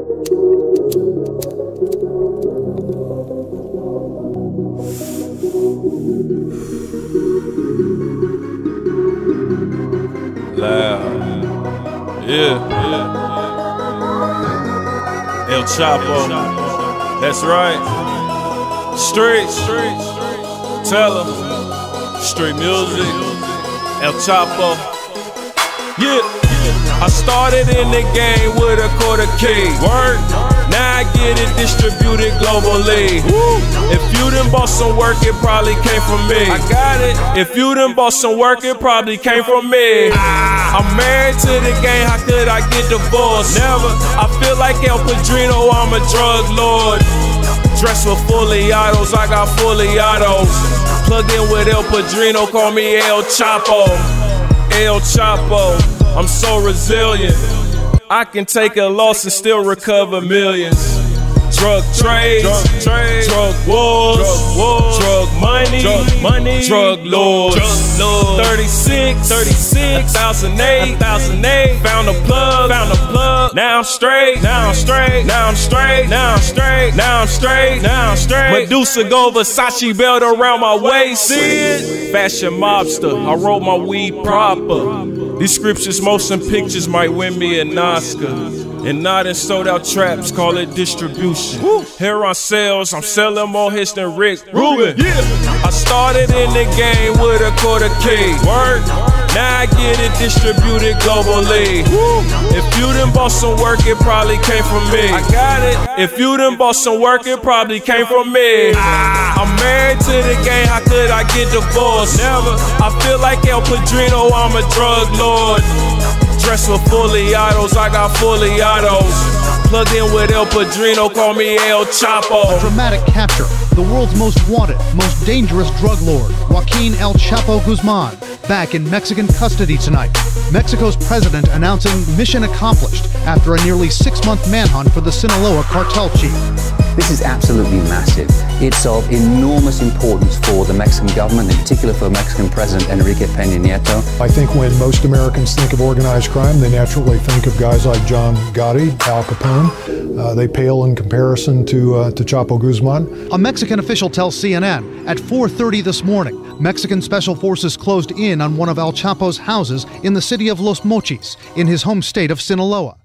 Loud. Yeah. El Chapo. That's right. Street. Tell 'em. Street music. El Chapo. Yeah. I started in the game with a quarter key. Word. Now I get it distributed globally. Woo. If you done bought some work, it probably came from me. I got it. If you done bought some work, it probably came from me. I'm married to the game, how could I get divorced? Never. I feel like El Padrino, I'm a drug lord. Dressed with Fulliatos, I got Fulliatos. Plugged in with El Padrino, call me El Chapo. El Chapo, I'm so resilient. I can take a loss and still recover millions. Drug trades, drug wars, drug money, drug lords. 36, 1008, found a plug, now I'm straight, Medusa Gold Versace belt around my waist, see it? Fashion mobster, I roll my weed proper. These scriptures, motion pictures might win me an Oscar. And not in sold out traps, call it distribution. Here on sales, I'm selling more hits than Rick Rubin. I started in the game with a quarter key. Word. Now I get it distributed globally. If you done bought some work, it probably came from me. I got it. If you done bought some work, it probably came from me. I'm married to the game, how could I get divorced? Never. I feel like El Padrino, I'm a drug lord. Dressed with Fulliatos, I got Fulliatos. Plugged in with El Padrino, call me El Chapo. A dramatic capture. The world's most wanted, most dangerous drug lord, Joaquin El Chapo Guzman, back in Mexican custody tonight. Mexico's president announcing mission accomplished after a nearly 6-month manhunt for the Sinaloa cartel chief. This is absolutely massive. It's of enormous importance for the Mexican government, in particular for Mexican President Enrique Peña Nieto. I think when most Americans think of organized crime, they naturally think of guys like John Gotti, Al Capone. They pale in comparison to Chapo Guzman. A Mexican official tells CNN at 4:30 this morning, Mexican special forces closed in on one of El Chapo's houses in the city of Los Mochis, in his home state of Sinaloa.